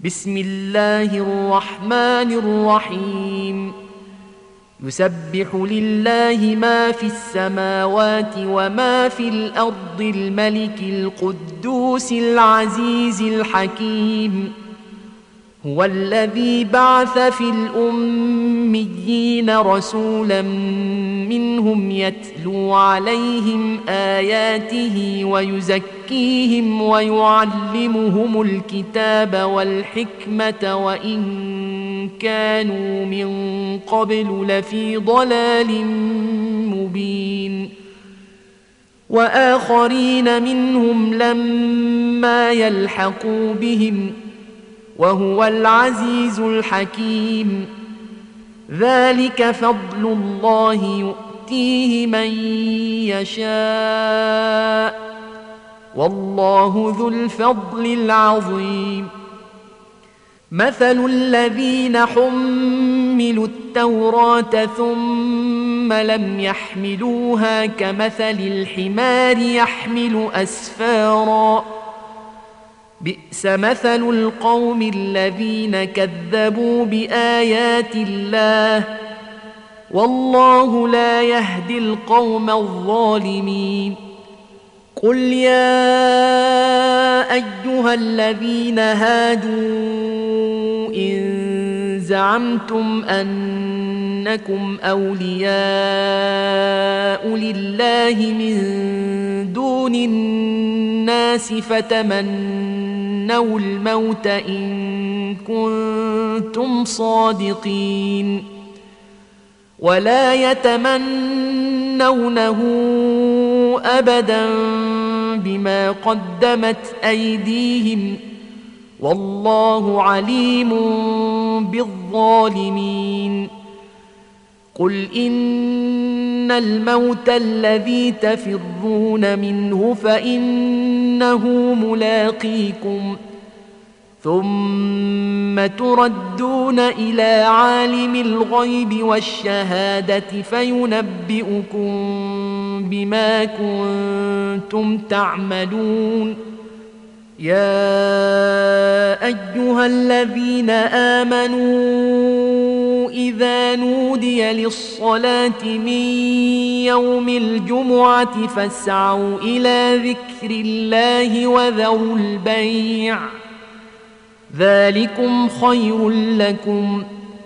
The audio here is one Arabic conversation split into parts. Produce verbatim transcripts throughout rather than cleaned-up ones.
بسم الله الرحمن الرحيم يسبح لله ما في السماوات وما في الأرض الملك القدوس العزيز الحكيم هو الذي بعث في الأميين رسولا منهم يتلو عليهم آياته ويزكيهم ويعلمهم الكتاب والحكمة وإن كانوا من قبل لفي ضلال مبين وآخرين منهم لما يلحقوا بهم وهو العزيز الحكيم ذلك فضل الله يؤتيه من يشاء والله ذو الفضل العظيم مثل الذين حملوا التوراة ثم لم يحملوها كمثل الحمار يحمل أسفاراً بئس مثل القوم الذين كذبوا بآيات الله والله لا يهدي القوم الظالمين قل يا أيها الذين هادوا إن زعمتم أنكم أولياء لله من دون الناس فتمنوا الموت إن كنتم صادقين ولا يتمنونه أبدا بما قدمت أيديهم والله عليم بالظالمين قل إن الموت الذي تفرون منه فإنه ملاقيكم ثم تردون إلى عالم الغيب والشهادة فينبئكم بما كنتم تعملون يا أيها الذين آمنوا إذا نودي للصلاة من يوم الجمعة فاسعوا إلى ذكر الله وذروا البيع ذلكم خير لكم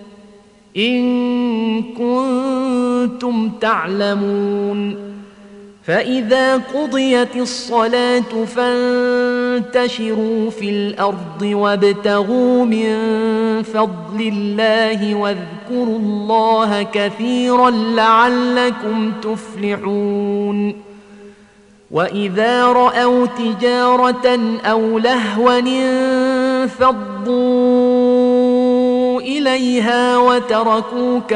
إن كنتم تعلمون فإذا قضيت الصلاة فانتشروا في الأرض وابتغوا من فضل الله واذكروا الله كثيرا لعلكم تفلحون وإذا رأوا تجارة أو لهوا انفضوا إليها وتركوك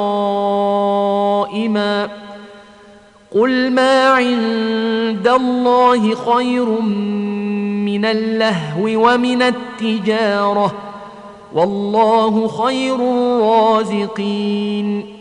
قائما قل ما عند الله خير من اللهو ومن التجارة والله خير الرازقين